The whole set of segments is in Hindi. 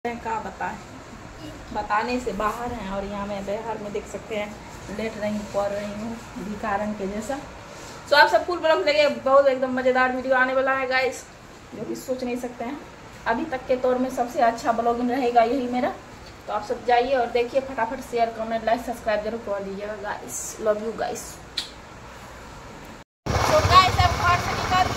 क्या बताएं, बताने से बाहर हैं। और यहाँ मैं बाहर में देख सकते हैं लेट रही हूँ, पढ़ रही हूँ भिखारन के जैसा। तो आप सब फुल ब्लॉग लेके बहुत एकदम मज़ेदार वीडियो आने वाला है गाइस, जो कि सोच नहीं सकते हैं। अभी तक के तौर में सबसे अच्छा ब्लॉगिंग रहेगा यही मेरा। तो आप सब जाइए और देखिए, फटाफट शेयर कमेंट लाइक सब्सक्राइब जरूर कर दीजिएगा गाइस। Love you guys. तो गाइस अब घर से निकल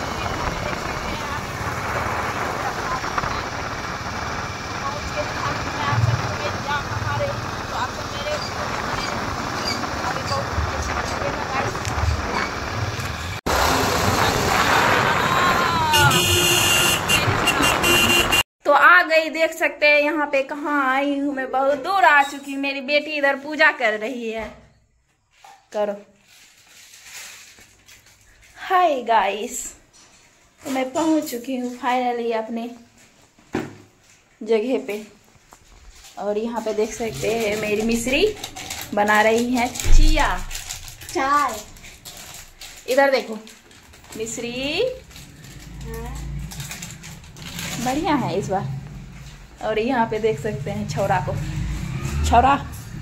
तो आ गई। देख सकते हैं यहाँ पे कहाँ आई हूँ मैं, बहुत दूर आ चुकी। मेरी बेटी इधर पूजा कर रही है। करो हाय गाइस, तो मैं पहुंच चुकी हूँ फाइनली अपने जगह पे। और यहाँ पे देख सकते हैं मेरी मिश्री बना रही है चिया चाय। इधर देखो मिश्री बढ़िया है इस बार। और यहाँ पे देख सकते हैं छौरा को, छौरा।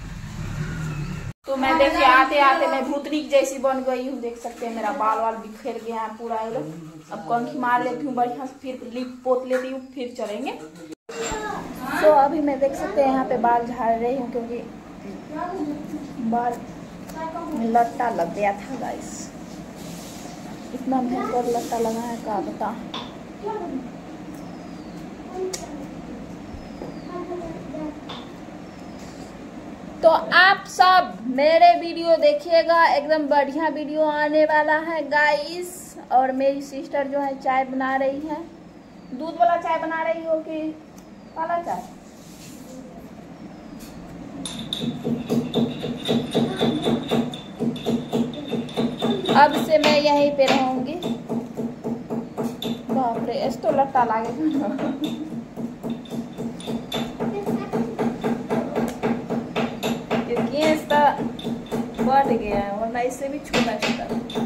तो मैं देखिए आते आते मैं भूतनी जैसी बन गई हूँ। देख सकते हैं मेरा बाल वाल बिखेर गया है पूरा एकदम। अब कंघी मार लेती हूँ बढ़िया से, फिर लिप पोत लेती हूँ, फिर चलेंगे। तो अभी मैं देख सकते हैं यहाँ पे बाल झाड़ रही हूँ, क्योंकि बाल में लट्टा लग गया था गाइस। इतना भयंकर लट्टा लगा है क्या बता। तो आप सब मेरे वीडियो देखिएगा, एकदम बढ़िया वीडियो आने वाला है गाइस। और मेरी सिस्टर जो है चाय बना रही है। दूध वाला चाय बना रही हो कि काला चाय? अब से मैं यहीं पे रहूंगी। बाप रे, इस तो लट्टा लागेगा। बढ़ गया है, वरना इससे भी छोटा छोटा।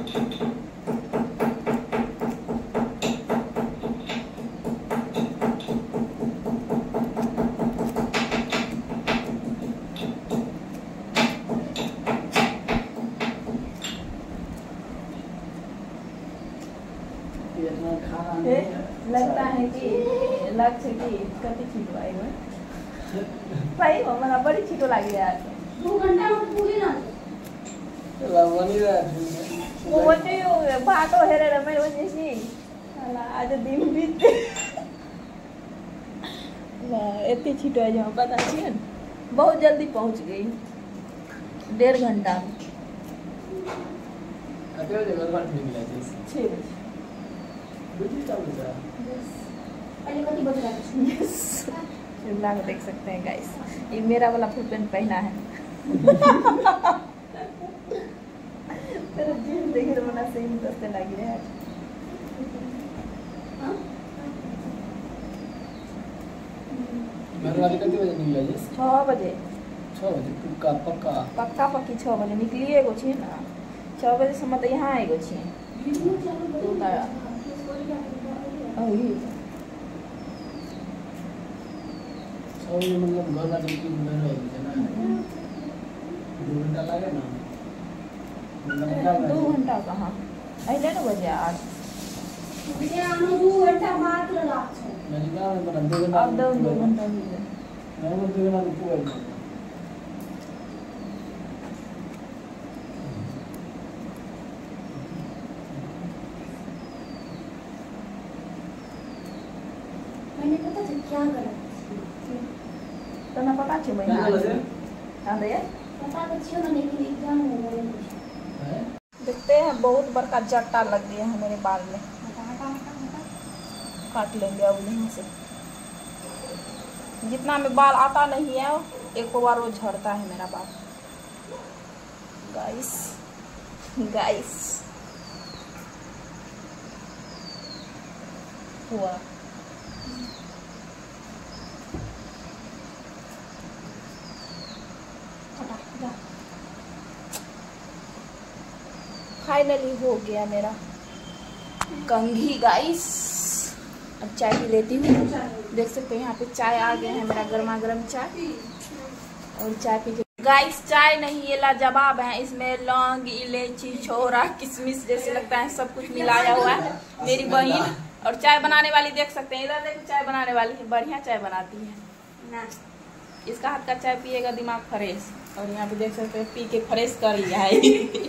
लगता है कि लक्ष्य की कति छीटो आई भाई हमारा बड़ी छीटो लगी यार। 2 घंटा में पूरी ना भातो हेरे रमेश वजह आज दिन बीते एते छीटो है जो पता छे। बहुत जल्दी पहुंच गई, 1.5 घंटा में। 6 बजे देख सकते हैं गाइस, ये मेरा वाला फुल पैंट पहना है। तेरा जीन्स देखे तो मना से ही दस्ते लगी है। 6 बजे पक्का पक्की 6 बजे निकलिए गो छी ना। 6 बजे से मतलब यहाँ आएगो छी। मतलब घर वाले की में रहेगी ना 2 घंटा लगे ना। 2 घंटा कहाँ अइले न बजे 8 बजे आने 2 घंटा बाद लगा छै। मैंने कहा मैं 2 घंटा अब 2 घंटा हो गए। मैं 2 घंटा पूरा मैंने पता है क्या करा तो ना पता छे मैं हां दे पता तो छियो ना, लेकिन एग्जाम हो गए। देखते हैं बहुत बड़का जट्टा लग गया है मेरे बाल में। काट लेंगे अब यहाँ से। जितना में बाल आता नहीं है एक बार वो झड़ता है मेरा बाल गाइस। गाइस हुआ फाइनली हो गया मेरा कंघी गाइस। अब चाय पी लेती हूँ। देख सकते हैं यहाँ पे चाय आ गया है, मेरा गर्मा गर्म चाय। और चाय पी गाइस, चाय नहीं ये लाजवाब है, इसमें लौंग, इलायची, छोरा, किशमिश जैसे लगता है सब कुछ मिलाया हुआ है। मेरी बहन और चाय बनाने वाली देख सकते हैं, इधर देखो चाय बनाने वाली है, बढ़िया चाय बनाती है ना। इसका हाथ का चाय पिएगा दिमाग फ्रेश। और यहाँ पे देख सकते हैं पी के फ्रेश कर लिया है।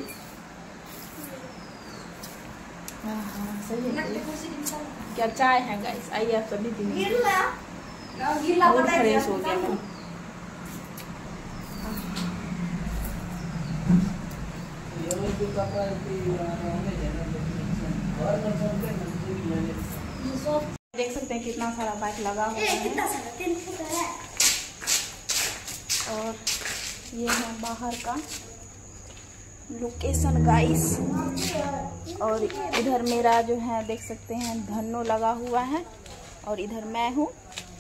सही है। क्या चाय है गाइस, आइए आप सभी पीएंगे। मूड फ्रेश हो गया। देख सकते हैं कितना सारा बाइक लगा हुआ है। और ये है बाहर का लोकेशन गाइस। और इधर मेरा जो है देख सकते हैं धन्नो लगा हुआ है। और इधर मैं हूँ।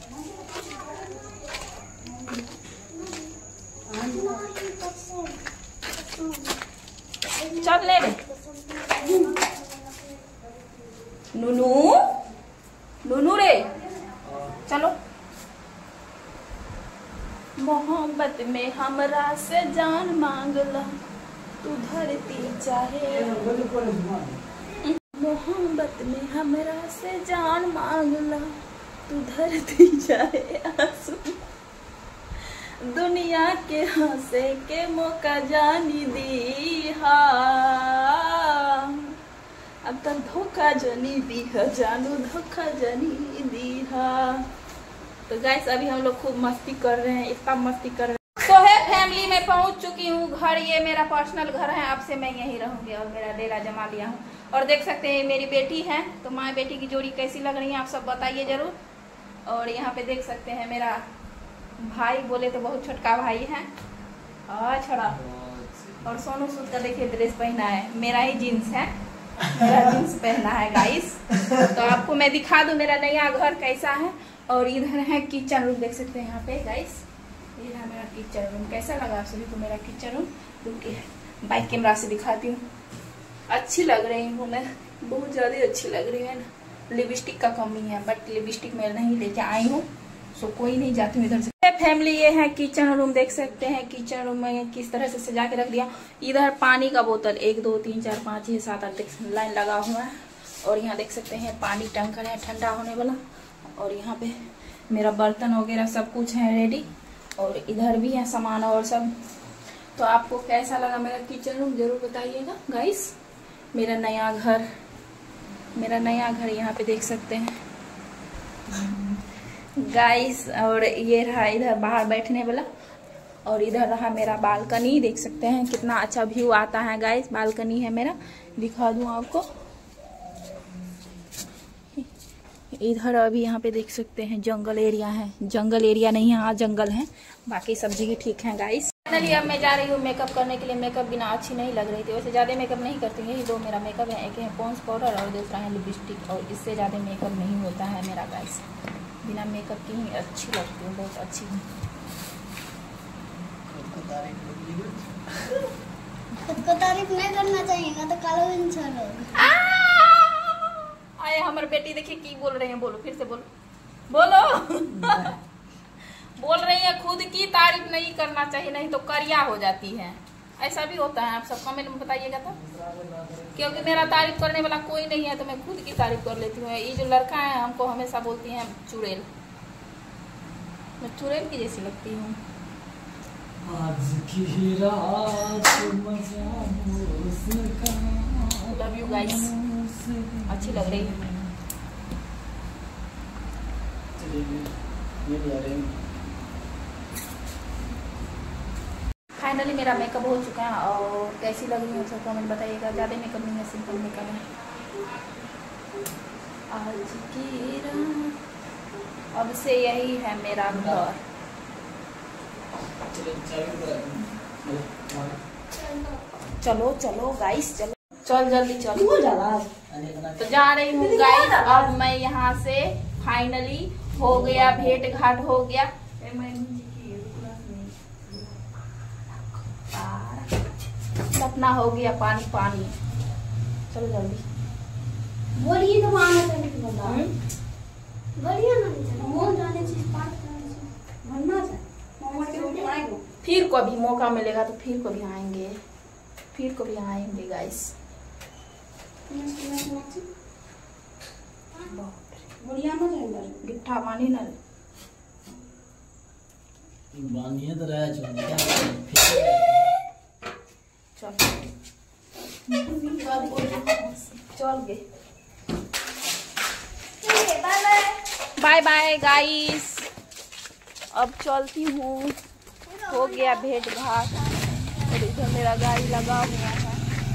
चल ले रे नूनू, नूनू रे चलो। मोहब्बत में हमरा से जान मांगला, तू धरती चाहे। मोहब्बत में हमरा से जान मांगला, तू धरती चाहे आंसू। दुनिया के हंसे के मौका जानी दी हा, अब तक धोखा जनी दी है जानू, धोखा जनी दी हा। तो गाइस अभी हम लोग खूब मस्ती कर रहे हैं, इतना मस्ती कर रहे हैं। तो है फैमिली में पहुंच चुकी हूँ घर। ये मेरा पर्सनल घर है, अब से मैं यहीं रहूंगी और मेरा डेरा जमा लिया हूँ। और देख सकते हैं मेरी बेटी है, तो माँ बेटी की जोड़ी कैसी लग रही है आप सब बताइए जरूर। और यहाँ पे देख सकते हैं मेरा भाई, बोले तो बहुत छोटका भाई है। छोड़ा। और सोनू सूद का देखिए ड्रेस पहना है, मेरा ही जीन्स है, मेरा जीन्स पहना है गाइस। तो आपको मैं दिखा दूं मेरा नया घर कैसा है। और इधर है किचन रूम, देख सकते हैं यहाँ पे गाइस। ये है मेरा किचन रूम। कैसा लगा आप सभी को मेरा किचन रूम? रुकिए बाइक कैमरा से दिखाती हूँ। अच्छी लग रही हूँ मैं, बहुत ज्यादा अच्छी लग रही है ना। लिपस्टिक का कमी है, बट लिपस्टिक मैं नहीं लेके आई हूँ, सो कोई नहीं जाती हूँ इधर से। फैमिली ये है किचन रूम, देख सकते हैं किचन रूम में किस तरह से सजा के रख दिया। इधर पानी का बोतल 1 2 3 4 5 6 7 8 लाइन लगा हुआ है। और यहाँ देख सकते हैं पानी टंकर है ठंडा होने वाला। और यहाँ पे मेरा बर्तन वगैरह सब कुछ है रेडी। और इधर भी है सामान और सब। तो आपको कैसा लगा मेरा किचन रूम जरूर बताइएगा गाइस। मेरा नया घर यहाँ पे देख सकते हैं गाइस। और ये रहा इधर बाहर बैठने वाला। और इधर रहा मेरा बालकनी, देख सकते हैं कितना अच्छा व्यू आता है गाइस। बालकनी है मेरा, दिखा दूं आपको। इधर अभी यहाँ पे देख सकते हैं जंगल एरिया है, जंगल एरिया नहीं है, हाँ जंगल है। बाकी सब जगह ठीक है गाइस। फाइनली अब मैं जा रही हूँ मेकअप करने के लिए। मेकअप बिना अच्छी नहीं लग रही थी, वैसे ज़्यादा मेकअप नहीं करती हूँ। ये 2 मेरा मेकअप है, एक है पॉन्स पाउडर और दूसरा है लिपस्टिक। और इससे ज़्यादा मेकअप नहीं होता है मेरा गाइस। बिना मेकअप की ही अच्छी लगती हूँ, बहुत अच्छी हूँ। खुद को तारीफ नहीं करना चाहिए ना, तो कालो इंसान लोग। आए हमारे बेटी देखिए की बोल रहे हैं, बोलो फिर से बोलो। बोल रही है खुद की तारीफ नहीं करना चाहिए, नहीं तो करिया हो जाती है। ऐसा भी होता है, आप सब कमेंट में बताइएगा। तो क्योंकि मेरा तारीफ करने वाला कोई नहीं है, तो मैं खुद की तारीफ कर लेती हूँ। ये जो लड़का है हमको हमेशा बोलती हैं चुड़ैल, मैं चुड़ैल की जैसी लगती हूँ। लव यू गाइस, अच्छी लग रही है। फाइनली मेरा मेकअप हो चुका है। और कैसी लग रही है सब कमेंट बताइएगा। ज़्यादा मेकअप नहीं है, सिंपल मेकअप है। आज की रात अब से यही है मेरा घर। चलो चलो गाइस, चलो चल जल्दी चलो। तो जा रही हूँ गाइस। अब मैं यहाँ से फाइनली हो गया, भेंट घाट हो गया। सपना हो गया पानी पानी। चलो जल्दी बोलिए तो मामा करने की बढ़िया ना मोहन जाने चीज पार्क करने से बनना है मोमोज के रोटी बनाएंगे फिर कभी मौका मिलेगा तो फिर कभी आएंगे, फिर कभी आएंगे गाइस। बढ़िया ना जाएगा गिट्ठा पानी ना बानिए तो रहा चल क्या चल गए। बाय बाय गाइस, अब चलती हूँ, हो गया भेंट घाट। और इधर मेरा गाड़ी लगा हुआ है।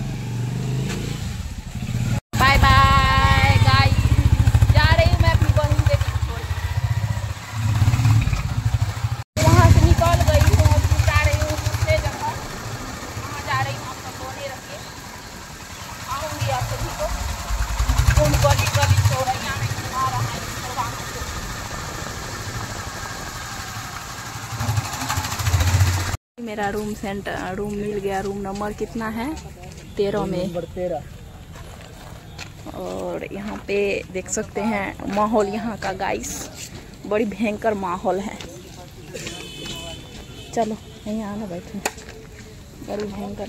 बाय बाय गाइस, जा रही हूँ मैं अपनी बहन के छोड़। वहाँ से निकल गई हूँ, अब जा रही हूँ दूसरे जगह। वहाँ जा रही हूँ, आप सब बोने रखिए, आऊँगी आप सभी को। कौन गली गली चौराहा में घुमा रहा है मेरा रूम मिल गया। रूम नंबर कितना है? 13 में। नंबर 13। और यहाँ पे देख सकते हैं माहौल यहाँ का गाइस, बड़ी भयंकर माहौल है। चलो यहीं आना, बैठो, बड़ी भयंकर।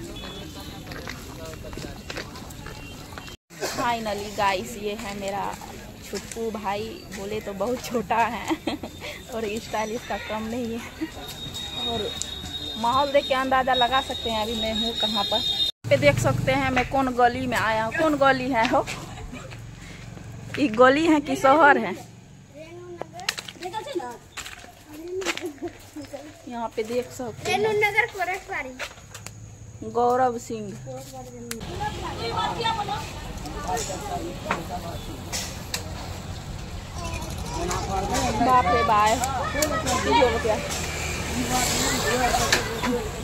फाइनली गाइस ये है मेरा छुट्टू भाई, बोले तो बहुत छोटा है और स्टाइल इसका कम नहीं है। और माहौल देख के अंदाजा लगा सकते हैं अभी मैं हूँ कहाँ पर। पे देख सकते हैं मैं कौन गली में आया हूँ। कौन गली है हो? ये गली है कि शहर है? यहाँ पे देख सकते हैं गौरव सिंह। बाप रे बाप,